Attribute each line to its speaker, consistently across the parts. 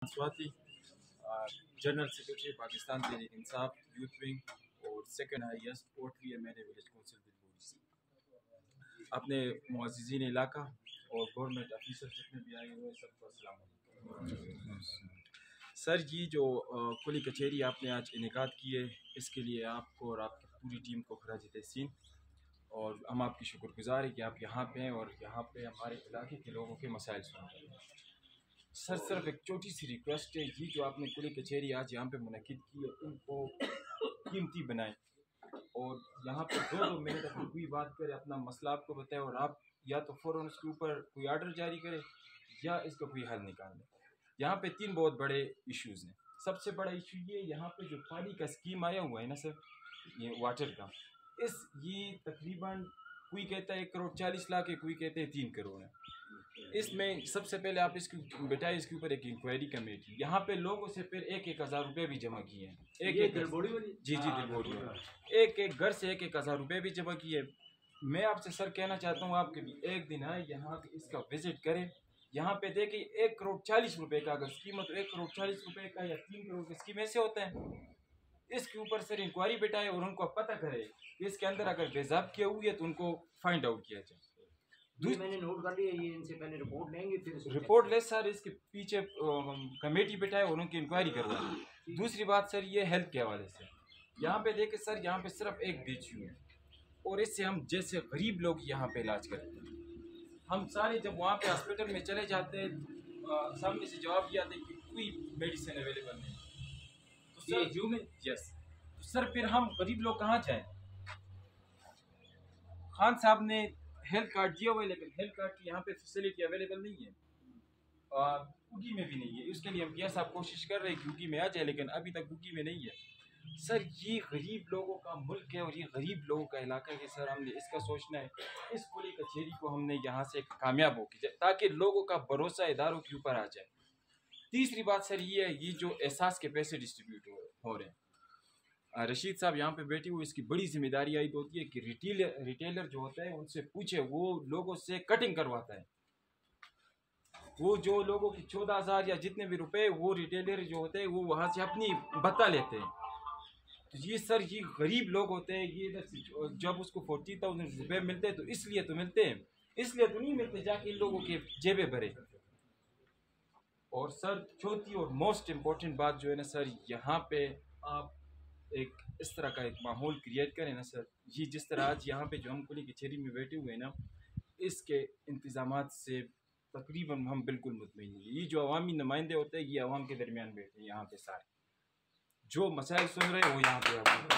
Speaker 1: Swati, general secretary Pakistan Tehreek Insaf youth wing और second highest पोर्टली MNA village council Dilbori से अपने मुअज़्ज़िज़ीन इलाका और गवर्नमेंट ऑफिसर जितने भी आए हुए हैं सबको अस्सलाम वालेकुम। सर, ये जो कुली कचहरी आपने आज इनेकाद की है, इसके लिए आपको और आपकी पूरी टीम को खराज तहसीन, और हम आपकी शुक्रगुजार हैं कि आप यहाँ पे हैं और यहाँ पे हमारे इलाके के लोगों के मसाइल सुन रहे हैं। सर, सिर्फ एक छोटी सी रिक्वेस्ट है, ये जो आपने कुली कचहरी आज यहाँ पे मुनक़िद की है, इनको कीमती बनाएं और यहाँ पे 2-2 मिनट अगर कोई बात करे, अपना मसला आपको बताए और आप या तो फ़ौरन उसके ऊपर कोई आर्डर जारी करें या इसका कोई हल निकाल लें। यहाँ पे 3 बहुत बड़े इश्यूज़ हैं। सबसे बड़ा इशू ये, यहाँ पे जो पानी का स्कीम आया हुआ है ना सर, ये वाटर का, ये तकरीबन कोई कहता है 1,40,00,000 है, कोई कहते हैं 3 करोड़ है। इसमें सबसे पहले आप इसकी बिठाए, इसके ऊपर एक इंक्वायरी कमेटी, यहाँ पे लोगों से फिर 1,000 रुपये भी जमा किए हैं। एक दिलबोड़ी, एक घर से 1,000 रुपये भी जमा किए। मैं आपसे सर कहना चाहता हूँ, आपके भी एक दिन आए यहाँ इसका विजिट करें, यहाँ पे देखिए 1,40,00,000 का अगर स्कीम है तो 1,40,00,000 का या 3 करोड़ की स्कीम ऐसे होते हैं। इसके ऊपर सर इंक्वायरी बिठाए और उनको पता करे कि इसके अंदर अगर बेज़ाब्तियाँ हुई है तो उनको फाइंड आउट किया जाए।
Speaker 2: मैंने नोट कर लिया, ये इनसे पहले रिपोर्ट लेंगे, फिर
Speaker 1: रिपोर्ट ले सर, इसके पीछे कमेटी बिठाए और उनकी इंक्वायरी करवाए। दूसरी बात सर, ये हेल्थ के हवाले से यहाँ पे देखे सर, यहाँ पे सिर्फ एक बीएचयू है और इससे हम जैसे गरीब लोग यहाँ पे इलाज करते हैं। हम सारे जब वहाँ पे हॉस्पिटल में चले जाते हैं तो सामने से जवाब दिया था कि कोई मेडिसिन अवेलेबल नहीं, तो सर में यस, तो सर फिर हम गरीब लोग कहाँ जाएं? खान साहब ने हेल्थ कार्ड दिया हुआ है, लेकिन हेल्थ कार्ड की यहाँ पे फैसिलिटी अवेलेबल नहीं है और गुगी में भी नहीं है। उसके लिए हम पिया साहब कोशिश कर रहे हैं कि गुगी में आ जाए, लेकिन अभी तक गुगी में नहीं है। सर, ये गरीब लोगों का मुल्क है और ये गरीब लोगों का इलाका है। सर, हमने इसका सोचना है, इस कुली कचहरी को हमने यहाँ से कामयाब हो की जाए ताकि लोगों का भरोसा इदारों के ऊपर आ जाए। तीसरी बात सर ये है, ये जो एहसास के पैसे डिस्ट्रीब्यूट हो रहे हैं, रशीद साहब यहाँ पे बैठे हुए, इसकी बड़ी जिम्मेदारी आई होती है कि रिटेलर जो होता है उनसे पूछे, वो लोगों से कटिंग करवाता है। वो जो लोगों की 14,000 या जितने भी रुपए, वो रिटेलर जो होते हैं वो वहाँ से अपनी बता लेते हैं। तो ये सर, ये गरीब लोग होते हैं, ये इधर जब उसको 40,000 रुपये मिलते हैं तो इसलिए तो मिलते हैं, इसलिए तो नहीं मिलते जाके इन लोगों के जेबें भरे। और सर, चौथी और मोस्ट इम्पोर्टेंट बात जो है ना सर, यहाँ पे आप एक इस तरह का एक माहौल क्रिएट करें ना सर, ये जिस तरह आज यहाँ पे जो हम कुली कचहरी में बैठे हुए हैं ना, इसके इंतजामात से तकरीबन हम बिल्कुल मुतमईन हैं। ये जो अवामी नुमाइंदे होते हैं, ये अवाम के दरमियान बैठे हैं यहाँ पे, सारे जो मसाइल सुन रहे हैं वो यहाँ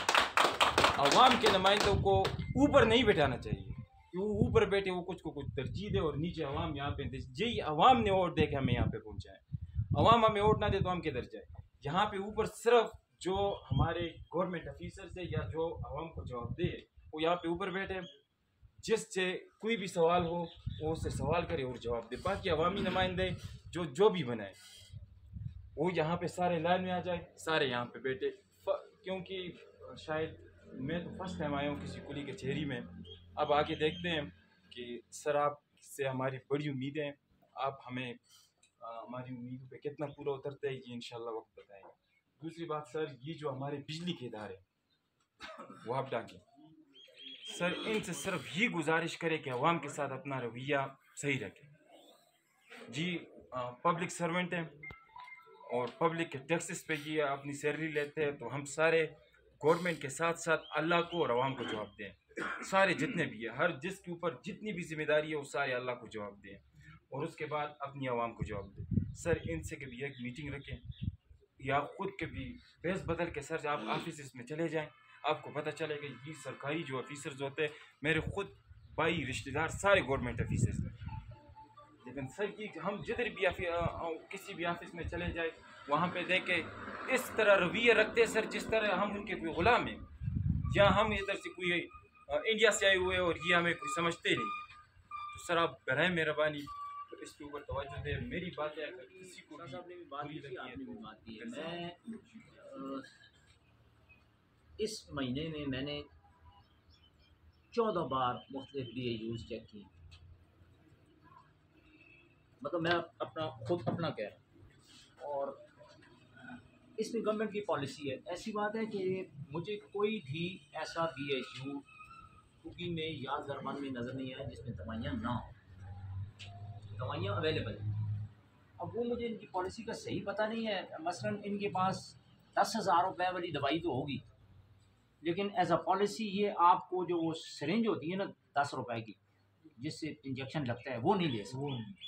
Speaker 1: पे अवाम के नुमाइंदों को ऊपर नहीं बैठाना चाहिए कि वो ऊपर बैठे वो कुछ को कुछ तरजीह दे और नीचे अवाम यहाँ पे यही अवाम ने वोट दे के हमें यहाँ पे पहुँचाए। अवाम हमें वोट ना दे तो हम किधर जाए? यहाँ पे ऊपर सिर्फ जो हमारे गवर्नमेंट ऑफिसर्स है या जो अवाम को जवाब दे, वो यहाँ पे ऊपर बैठे, जिससे कोई भी सवाल हो वो उससे सवाल करे और जवाब दे। बाकी अवामी नुमाइंदे जो भी बनाए वो यहाँ पे सारे लाइन में आ जाए, सारे यहाँ पे बैठे। क्योंकि शायद मैं तो फर्स्ट टाइम आया हूँ किसी कुली कचहरी में। अब आगे देखते हैं कि सर, आप से हमारी बड़ी उम्मीदें हैं, आप हमें हमारी उम्मीदों पे कितना पूरा उतरते हैं ये इंशाल्लाह वक्त बताएंगे। दूसरी बात सर, ये जो हमारे बिजली के इदारे वो आप डाकें सर, इनसे सिर्फ ये गुजारिश करें कि अवाम के साथ अपना रवैया सही रखें। जी पब्लिक सर्वेंट हैं और पब्लिक के टैक्सेस पे ये अपनी सैलरी लेते हैं, तो हम सारे गवर्नमेंट के साथ साथ अल्लाह को और अवाम को जवाब दें। सारे जितने भी है, हर जिसके ऊपर जितनी भी जिम्मेदारी है वो सारे अल्लाह को जवाब दें और उसके बाद अपनी आवाम को जवाब दें। सर, इनसे कभी एक मीटिंग रखें या ख़ुद कभी बेस बदल के सर आप ऑफिस में चले जाएं, आपको पता चलेगा ये सरकारी जो ऑफिसर्स होते हैं, मेरे खुद भाई रिश्तेदार सारे गवर्नमेंट ऑफिसर्स हैं, लेकिन सर कि हम जिधर भी किसी भी ऑफिस में चले जाए वहाँ पे देखे इस तरह रवैया रखते हैं सर जिस तरह हम उनके कोई गुलाम हैं या हम इधर से कोई इंडिया से आए हुए हैं और ये हमें कोई समझते नहीं है। तो सर, आप बराए मेहरबानी तो इसके ऊपर तवज्जो दें। मेरी बात है, अगर किसी को भी बात की है,
Speaker 2: मैं इस महीने में मैंने 14 बार मुख्तलिफ DAUs चेक किए, मतलब मैं खुद अपना कह रहा हूँ, और इसमें गवर्नमेंट की पॉलिसी है। ऐसी बात है कि मुझे कोई भी ऐसा BHU कुकिंग में या दरबान में नज़र नहीं आया जिसमें दवाइयाँ ना हो, दवाइयाँ अवेलेबल हैं। अब वो मुझे इनकी पॉलिसी का सही पता नहीं है। मसलन इनके पास 10,000 रुपये वाली दवाई तो होगी, लेकिन एज अ पॉलिसी ये आपको जो वो सिरिंज होती है ना 10 रुपए की जिससे इंजेक्शन लगता है वो नहीं ले सकते।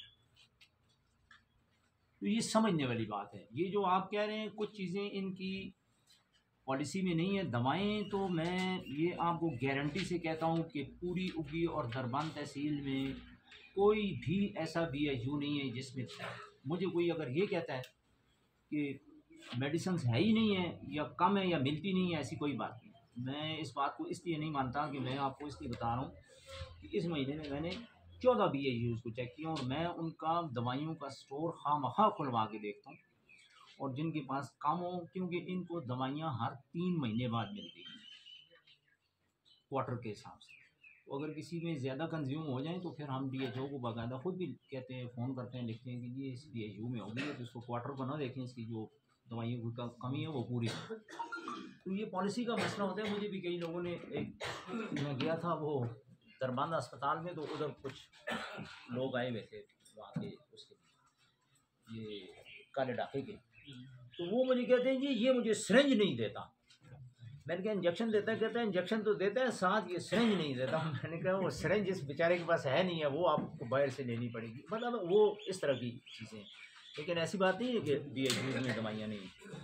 Speaker 2: तो ये समझने वाली बात है। ये जो आप कह रहे हैं कुछ चीज़ें इनकी पॉलिसी में नहीं है, दवाएं तो मैं ये आपको गारंटी से कहता हूँ कि पूरी उगी और दरबान तहसील में कोई भी ऐसा BHU नहीं है जिसमें मुझे कोई अगर ये कहता है कि मेडिसिन है ही नहीं है या कम है या मिलती नहीं है, ऐसी कोई बात नहीं। मैं इस बात को इसलिए नहीं मानता कि मैं आपको इसलिए बता रहा हूँ कि इस महीने में मैंने 14 BHUs को चेक किया और मैं उनका दवाइयों का स्टोर खामखा खुलवा के देखता हूँ, और जिनके पास कम हो, क्योंकि इनको दवाइयाँ हर 3 महीने बाद मिलती हैं क्वार्टर के हिसाब से। तो अगर किसी में ज़्यादा कंज्यूम हो जाए तो फिर हम DHO को बाकायदा खुद भी कहते हैं, फ़ोन करते हैं, लिखते हैं कि ये इस BHU में होगी तो इसको क्वार्टर को ना देखें, इसकी जो दवाइयों की कमी है वो पूरी। तो ये पॉलिसी का मसला होता है। मुझे भी कई लोगों ने मैं गया था वो दरबान अस्पताल में, तो उधर कुछ लोग आए हुए थे वहाँ के उसके ये काले डाके के, तो वो मुझे कहते हैं जी ये मुझे सिरिंज नहीं देता। मैंने कहा इंजेक्शन देता है? कहता है इंजेक्शन तो देता है, साथ ये सिरिंज नहीं देता। मैंने कहा वो सिरिंज इस बेचारे के पास है नहीं है, वो आपको बाहर से लेनी पड़ेगी। मतलब वो इस तरह की चीज़ें, लेकिन ऐसी बात नहीं है कि BHU में दवाइयाँ नहीं।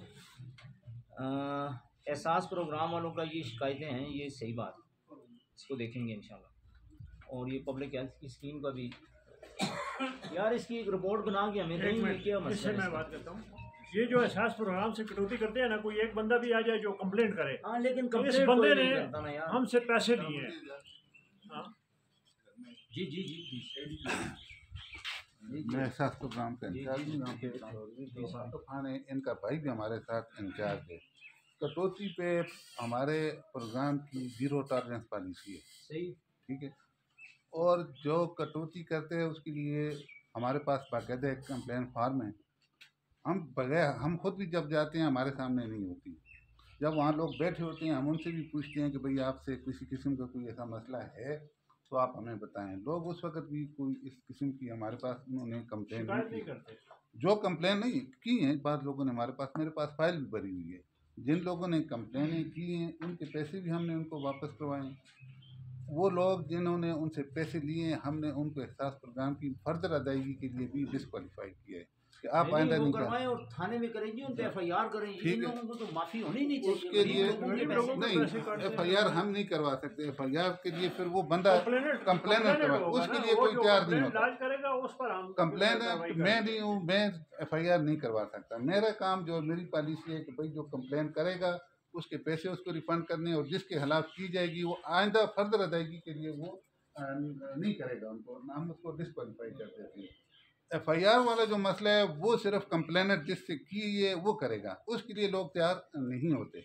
Speaker 2: एहसास प्रोग्राम वालों का ये शिकायतें हैं, ये सही बात है, इसको देखेंगे इंशाल्लाह। और ये पब्लिक हेल्थ की स्कीम का भी यार इसकी एक रिपोर्ट बना के हमें नहीं किया मसला।
Speaker 3: इससे मैं बात करता हूँ, ये जो एहसास प्रोग्राम से कटौती करते हैं ना, कोई एक बंदा भी आ जाए जो कंप्लेंट करे।
Speaker 2: हाँ, लेकिन
Speaker 3: तो इस बंदे ने हमसे पैसे लिए हैं। हाँ
Speaker 2: जी जी जी जी
Speaker 4: मैं एहसास प्रोग्राम का इंचार्ज हूँ। खाने इनका भाई भी हमारे साथ इंचार्ज है। कटौती पे हमारे प्रोग्राम की 0 टॉलरेंस पॉलिसी है।
Speaker 2: सही,
Speaker 4: ठीक है। और जो कटौती करते हैं उसके लिए हमारे पास बाकायदा एक कंप्लेन फॉर्म है। हम खुद भी जब जाते हैं हमारे सामने नहीं होती। जब वहाँ लोग बैठे होते हैं हम उनसे भी पूछते हैं कि भाई आपसे किसी किस्म का कोई ऐसा मसला है तो आप हमें बताएं। लोग उस वक्त भी कोई इस किस्म की हमारे पास उन्होंने कंप्लेन नहीं
Speaker 3: करते।
Speaker 4: जो कंप्लेन नहीं की हैं, बाद लोगों ने मेरे पास फाइल भी भरी हुई है। जिन लोगों ने कंप्लेनें की हैं उनके पैसे भी हमने उनको वापस करवाए। वो लोग जिन्होंने उनसे पैसे लिए हमने उनको एहसास प्रोग्राम की फर्दर अदायगी के लिए भी डिस्क्वालीफाई किया है कि आप आइंदा नहीं
Speaker 2: करवाएं और थाने में करेंगे, उन पे FIR करेंगे।
Speaker 4: ठीक है,
Speaker 2: उनको तो माफी होनी नहीं चाहिए।
Speaker 4: उसके लिए नहीं FIR हम नहीं करवा सकते। FIR के लिए फिर वो बंदा कंप्लेनेंट करवा, उसके लिए कोई तैयार नहीं होता। कंप्लेनेंट मैं नहीं हूँ, मैं FIR नहीं करवा सकता। मेरा काम जो मेरी पॉलिसी है कि भाई जो कंप्लेन करेगा उसके पैसे उसको रिफंड करने, और जिसके खिलाफ की जाएगी वो आइंदा फर्दर अदायगी के लिए वो नहीं करेगा, उनको हम उसको डिस्क्वालीफाई कर देते हैं। FIR वाला जो मसला है वो सिर्फ कंप्लेनेंट जिससे की है वो करेगा, उसके लिए लोग तैयार नहीं होते।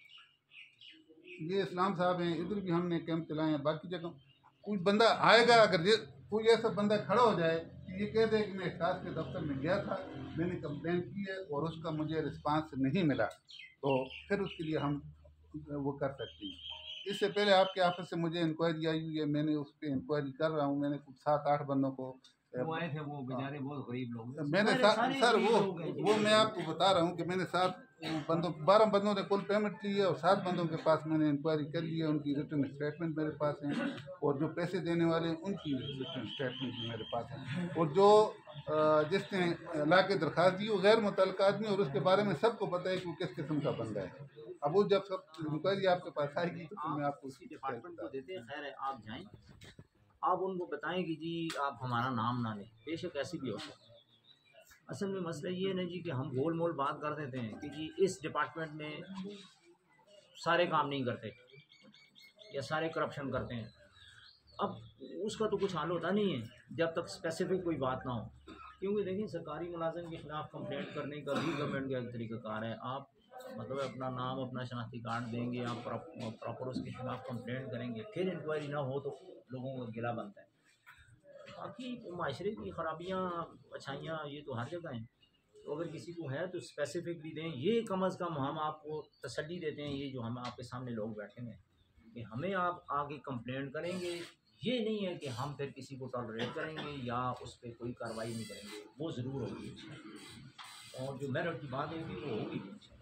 Speaker 4: ये इस्लाम साहब हैं, इधर भी हमने कैंप चलाए हैं, बाकी जगह कोई बंदा आएगा, अगर कोई ऐसा बंदा खड़ा हो जाए कि ये कह दे कि मैं एहसास के दफ्तर में गया था, मैंने कंप्लेन की है और उसका मुझे रिस्पांस नहीं मिला, तो फिर उसके लिए हम वो कर सकते हैं। इससे पहले आपके ऑफिस से मुझे इंक्वायरी आई हुई है, मैंने उस पर इंक्वायरी कर रहा हूँ। मैंने कुछ 7-8 बंदों को
Speaker 2: आए थे, वो बेचारे बहुत गरीब लोग।
Speaker 4: मैंने सर वो मैं आपको बता रहा हूँ कि मैंने 12 बंदों ने कुल पेमेंट ली है और 7 बंदों के पास मैंने इंक्वायरी कर ली है। उनकी रिटर्न स्टेटमेंट मेरे पास हैं और जो पैसे देने वाले हैं उनकी रिटर्न स्टेटमेंट भी मेरे पास है। और जो जिसने ला के दरख्वास्त दी वो गैर मुतल्लिका आदमी, और उसके बारे में सबको पता है कि वो किस किस्म का बंदा है। अब वो जब सब इंक्वायरी आपके पास आएगी तो मैं आपको
Speaker 2: उसी डिपार्टमेंट को देते हैं। खैर है, आप जाएं, आप उनको बताएं कि जी आप हमारा नाम ना लें, बेशक ऐसी भी हो सकती है। असल में मसला ये है ना जी कि हम गोल मोल बात कर देते हैं कि जी इस डिपार्टमेंट में सारे काम नहीं करते या सारे करप्शन करते हैं। अब उसका तो कुछ हाल होता नहीं है जब तक स्पेसिफिक कोई बात ना हो, क्योंकि देखिए सरकारी मुलाजिम के खिलाफ कंप्लेंट करने का भी गवर्नमेंट का एक तरीक़ाकार है। आप मतलब अपना नाम, अपना शनाख्ती कार्ड देंगे, आप प्रॉपर उसके खिलाफ कंप्लेंट करेंगे, फिर इंक्वायरी ना हो तो लोगों को गिला बनता है। बाकी माशरे की ख़राबियाँ अच्छाइयाँ ये तो हर जगह हैं। तो अगर किसी को है तो स्पेसिफिकली दें। ये कम अज़ कम हम आपको तसल्ली देते हैं, ये जो हम आपके सामने लोग बैठे हैं, कि हमें आप आगे कंप्लेंट करेंगे, ये नहीं है कि हम फिर किसी को टॉलरेट करेंगे या उस पर कोई कार्रवाई नहीं करेंगे, वो ज़रूर होगी। और जो मेरिट की बात होगी वो होगी।